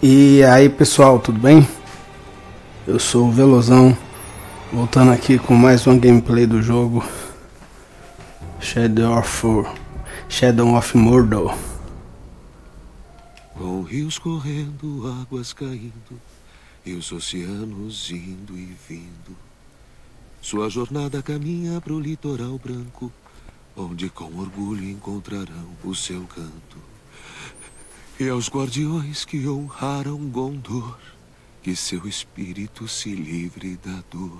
E aí pessoal, tudo bem? Eu sou o Velozão, voltando aqui com mais uma gameplay do jogo Shadow of Mordor. Com rios correndo, águas caindo, e os oceanos indo e vindo. Sua jornada caminha pro litoral branco, onde com orgulho encontrarão o seu canto. E aos guardiões que honraram Gondor, que seu espírito se livre da dor.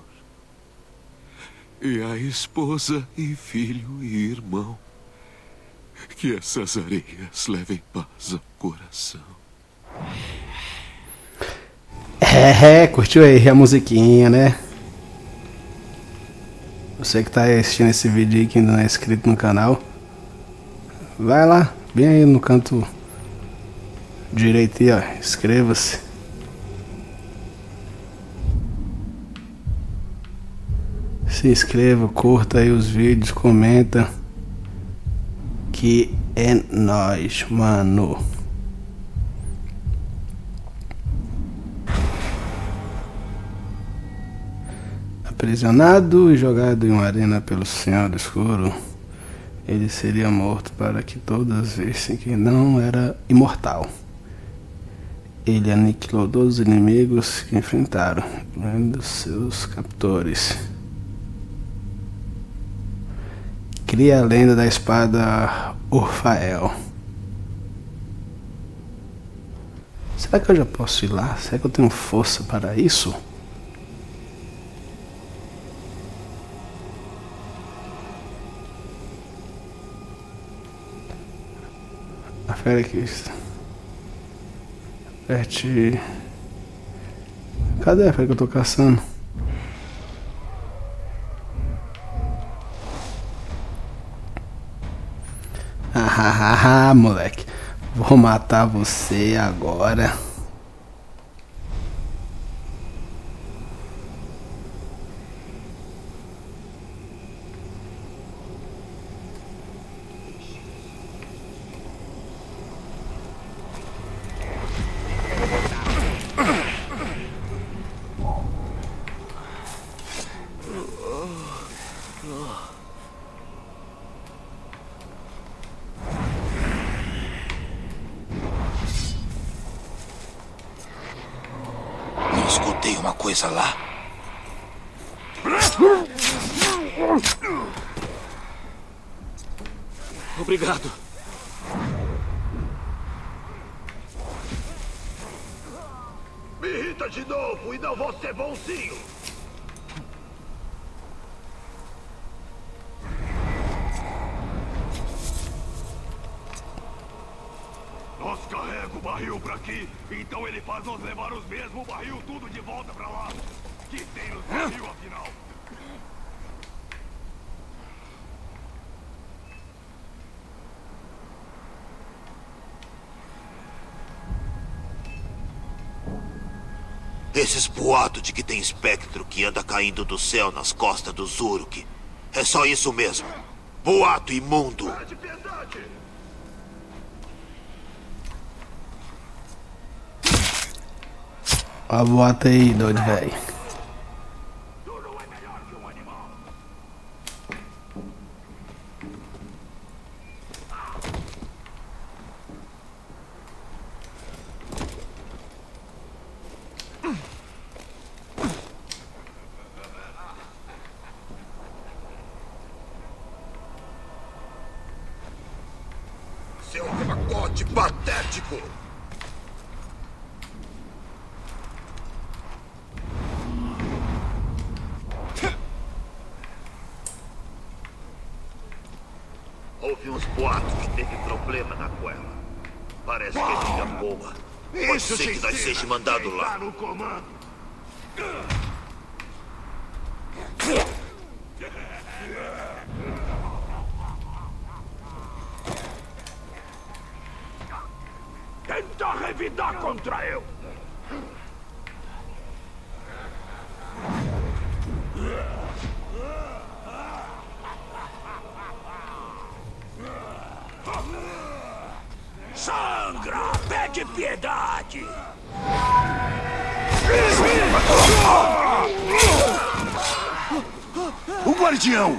E a esposa e filho e irmão, que essas areias levem paz ao coração. Curtiu aí a musiquinha, né? Você que tá assistindo esse vídeo aí que ainda não é inscrito no canal, vai lá, bem aí no canto direito aí, ó, inscreva-se. Se inscreva, curta aí os vídeos, comenta. Que é nóis, mano. Aprisionado e jogado em uma arena pelo Senhor do Escuro, ele seria morto para que todos vissem que não era imortal. Ele aniquilou 12 inimigos que enfrentaram, incluindo seus captores. Cria a lenda da espada Urfael. Será que eu já posso ir lá? Será que eu tenho força para isso? Afere aqui. Aperte. Cadê a fera que eu tô caçando? Ah, moleque. Vou matar você agora. Escutei uma coisa lá. Obrigado. Me irrita de novo e não vou ser bonzinho. Nós carrega o barril pra aqui, então ele faz nós levar os mesmos barril tudo de volta pra lá. Que tem nos barril, afinal? Esses boatos de que tem espectro que anda caindo do céu nas costas do Uruk. É só isso mesmo. Boato imundo. Ó, bota aí, doido, velho. Seu pacote patético! Houve uns boatos que teve problema na Guerra. Parece que é filha boa. Pode ser que nós seja mandado lá. No comando. Tenta revidar contra eu. Sangra! Pegue de piedade! O guardião!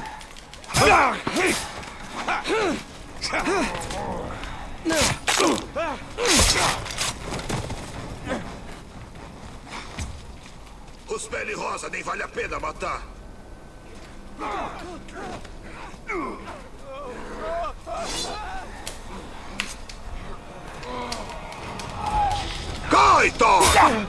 Os pele rosa nem vale a pena matar. Corre, Thor!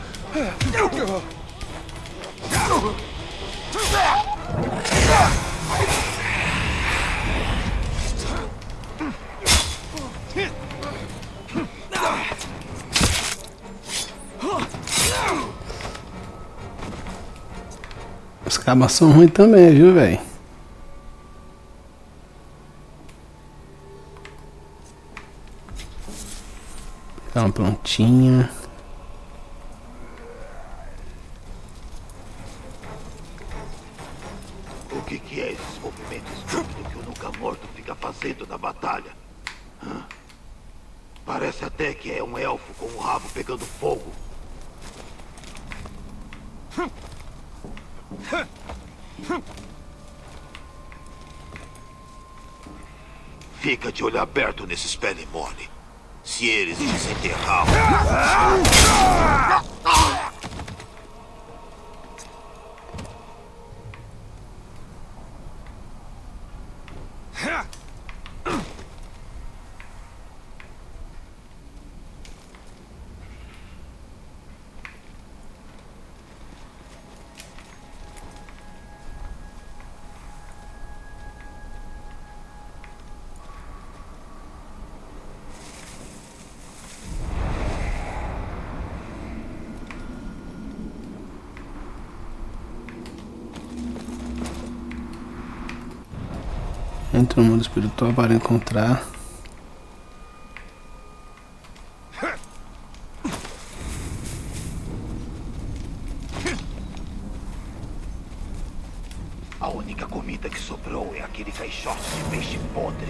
Os cabas são ruins também, viu, velho? Pegar uma plantinha. O que é esses movimentos estúpidos que o nunca morto fica fazendo na batalha? Hã? Parece até que é um elfo com o rabo pegando fogo. Fica de olho aberto nesses pele mole. Se eles desenterrar... Entra no mundo espiritual para encontrar. A única comida que sobrou é aquele caixote de peixe podre.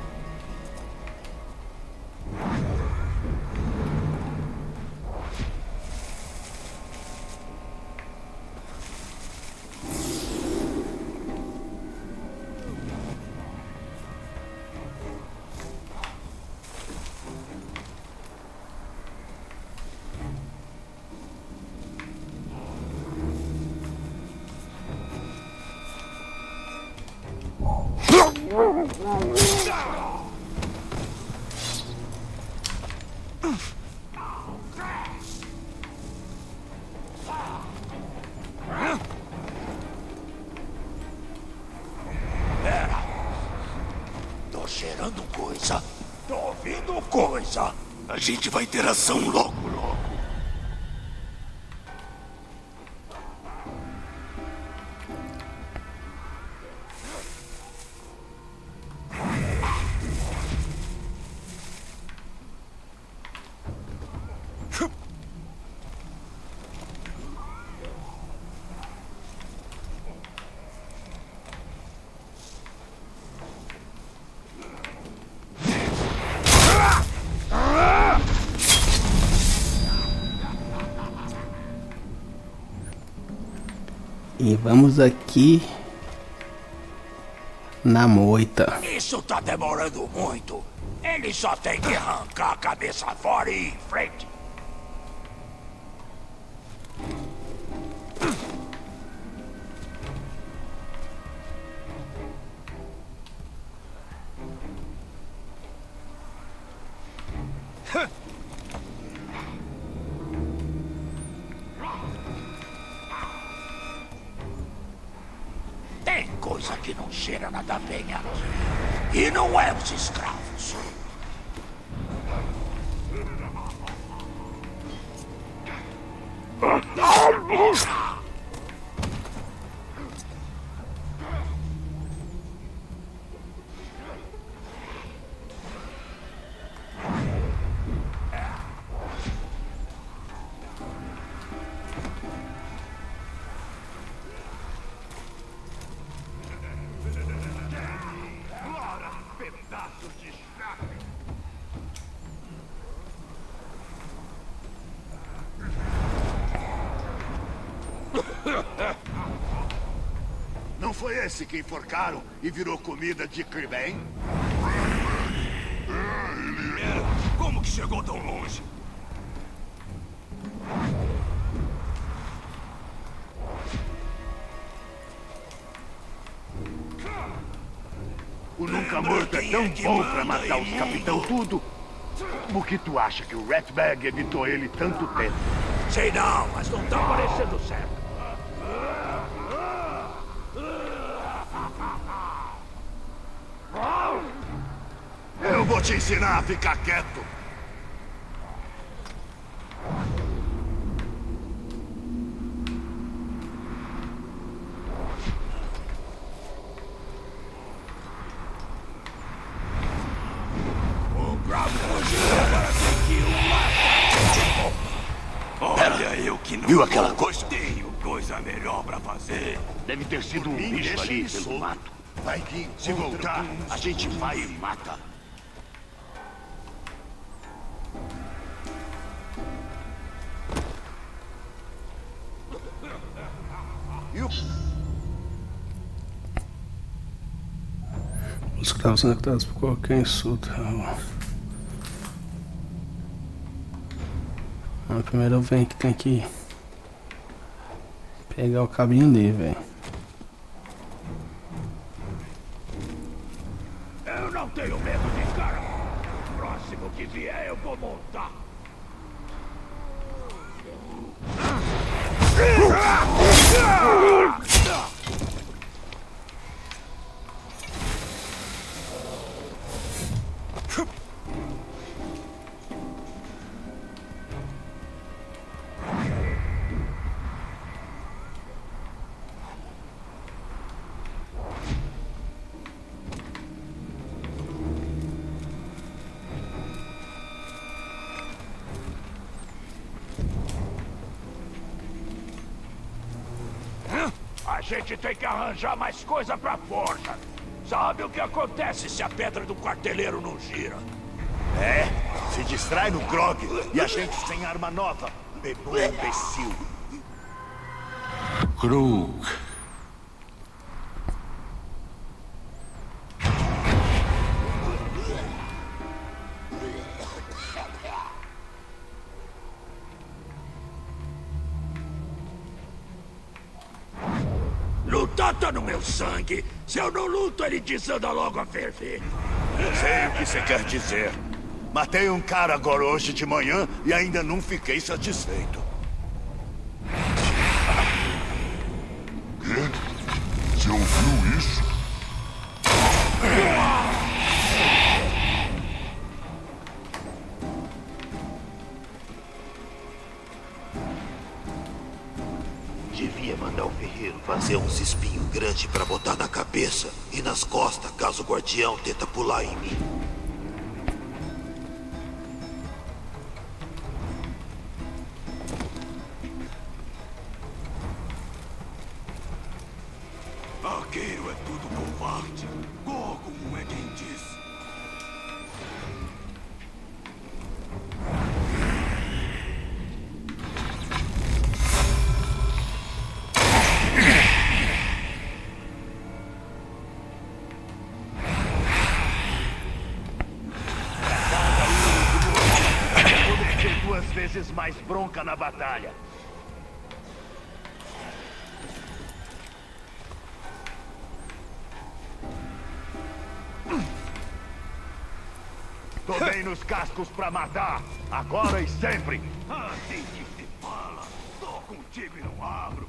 Tô cheirando coisa. Tô ouvindo coisa. A gente vai ter ação logo, logo. E vamos aqui na moita. Isso tá demorando muito. Ele só tem que arrancar a cabeça fora e ir em frente. Tem coisa que não cheira nada bem aqui. E não é os escravos. Pedaços de chacre! Não foi esse que enforcaram e virou comida de Criben? Ele era. Como que chegou tão longe? O Nunca Morto é tão bom pra matar os capitão tudo. Como que tu acha que o Ratbag evitou ele tanto tempo? Sei não, mas não tá parecendo certo. Eu vou te ensinar a ficar quieto. Olha, eu que não Viu aquela coisa? tenho coisa melhor pra fazer. Deve ter sido um bicho ali pelo mato. Vai que Se voltar, a gente vai e mata. Os escravos são executados por qualquer insulto. Primeiro eu venho que tem que pegar o cabinho dele, velho. Eu não tenho medo de cara. O próximo que vier eu vou montar. A gente tem que arranjar mais coisa pra forja. Sabe o que acontece se a pedra do quarteleiro não gira? É, se distrai no grog e a gente sem arma nova. Bebê imbecil. Krug. Lutar tá no meu sangue. Se eu não luto, ele desanda logo a ferver. Sei o que você quer dizer. Matei um cara agora hoje de manhã e ainda não fiquei satisfeito. Quê? Você ouviu isso? Devia mandar o ferreiro fazer uns espinhos grandes pra botar na cabeça e nas costas, caso o guardião tenta pular em mim. Arqueiro é tudo covarde. Como é quem diz. Duas vezes mais bronca na batalha. Tô bem nos cascos pra matar, agora e sempre. Assim que se fala, tô contigo e não abro.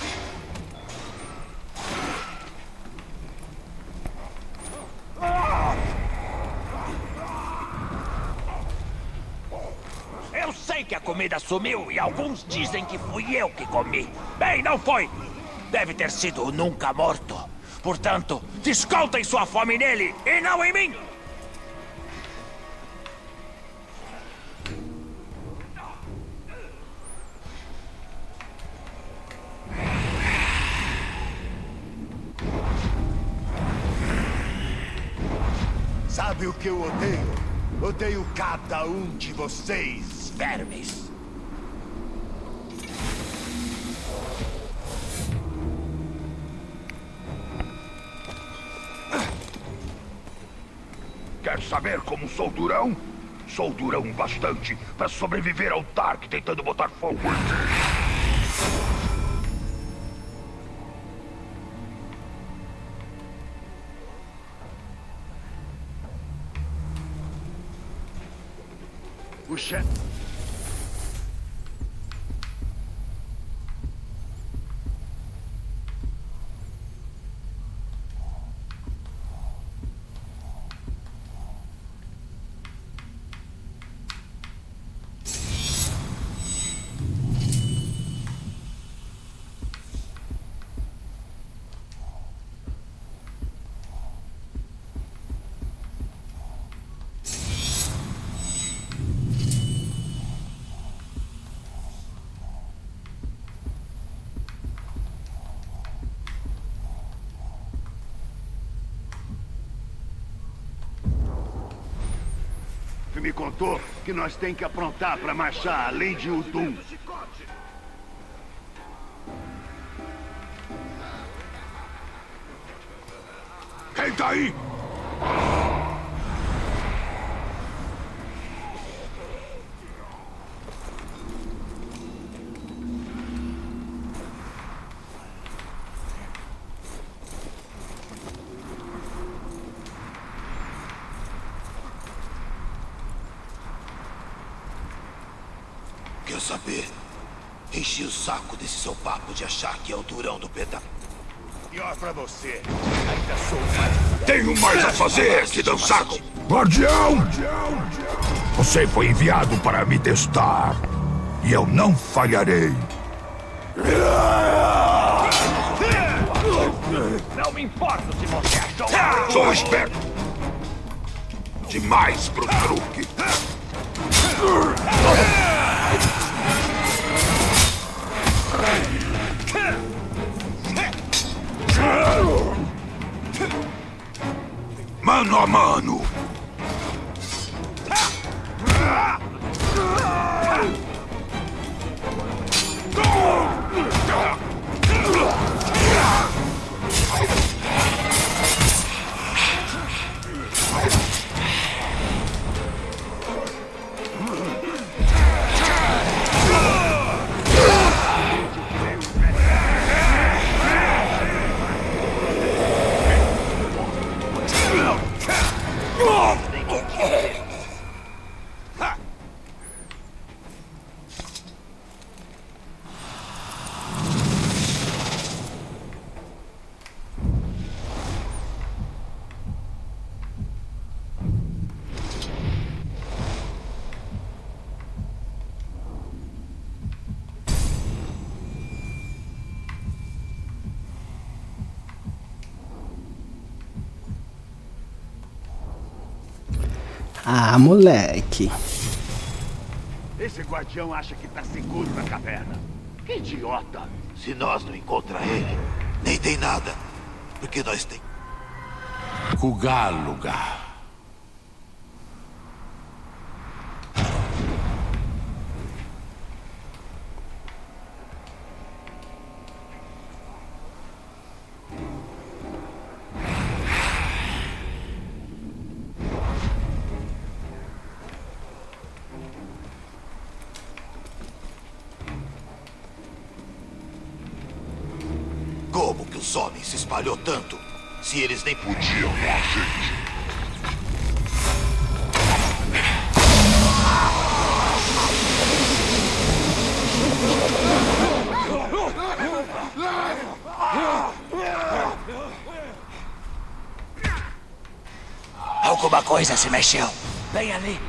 Eu sei que a comida sumiu e alguns dizem que fui eu que comi. Bem, não foi. Deve ter sido o Nunca Morto. Portanto, descontem sua fome nele e não em mim. Sabe o que eu odeio? Odeio cada um de vocês. Vermes. saber como sou durão? Sou durão bastante para sobreviver ao Dark tentando botar fogo em ti. O chefe... me contou que nós tem que aprontar para marchar além de Udum. Quem tá aí? Quer saber? Enchi o saco desse seu papo de achar que é o durão do pedaço. Pior pra você. Ainda sou mais... Tenho mais a fazer que dançar com... Guardião! Você foi enviado para me testar. E eu não falharei. Não me importo se você achou... Sou esperto. Demais pro truque. Mano a mano. Ah, moleque. Esse guardião acha que tá seguro na caverna. Que idiota. Se nós não encontrar ele, nem tem nada. Porque nós tem... Kugaluga. Como que os homens se espalhou tanto? Se eles nem Podiam dar gente. Alguma coisa se mexeu. Bem ali.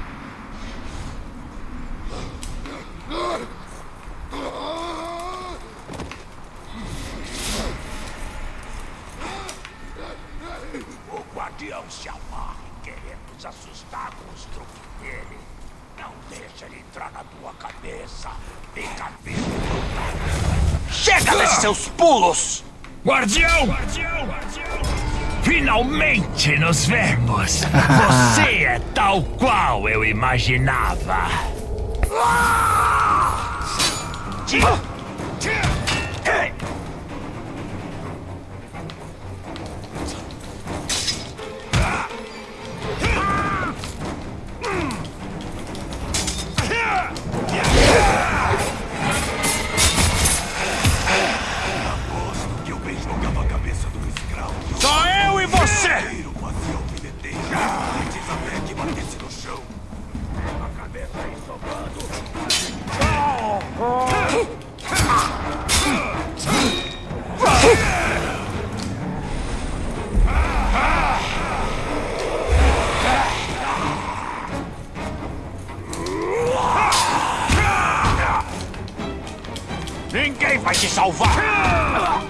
O guardião se amarra querendo nos assustar com os truques dele. Não deixa ele entrar na tua cabeça. Fica vivo. Chega desses seus pulos! Guardião! Finalmente nos vemos! Você é tal qual eu imaginava! Ninguém vai te salvar!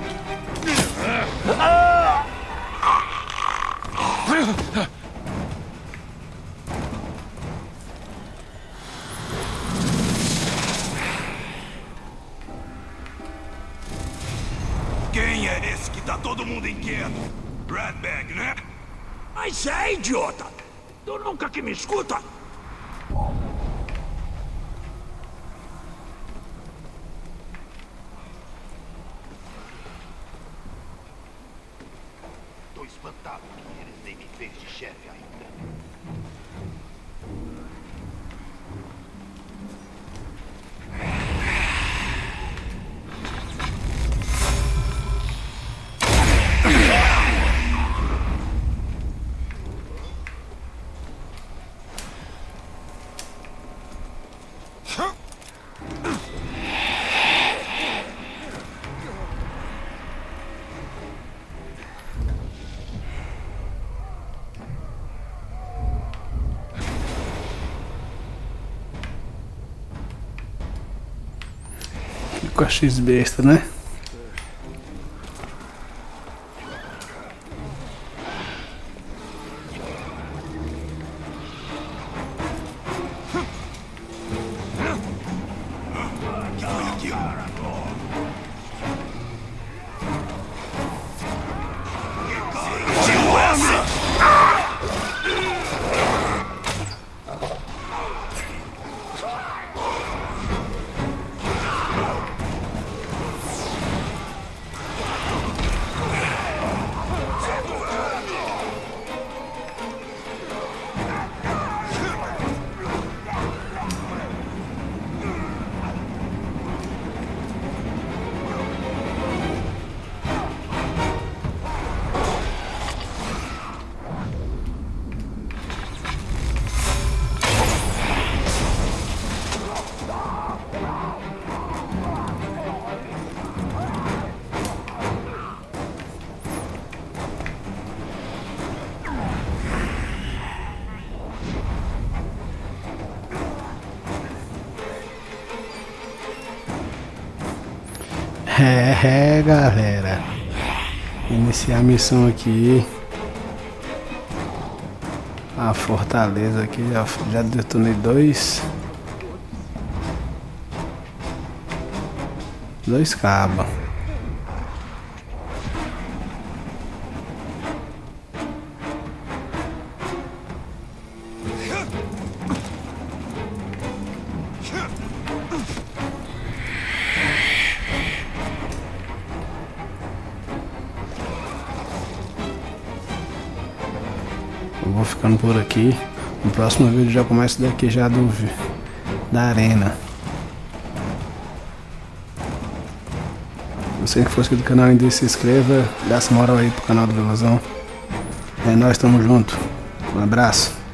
Quem é esse que tá todo mundo inquieto? Ratbag, né? Mas é, idiota! Tu nunca que me escuta! Tô espantado que eles nem me fez de chefe ainda. Com a X besta, né? Galera, iniciar a missão aqui. A fortaleza aqui, já detonei dois cabos. Eu vou ficando por aqui. No próximo vídeo já começa daqui já da arena. Você que for inscrito no canal ainda, se inscreva, dá essa moral aí pro canal do Velozão. É nóis, tamo junto. Um abraço.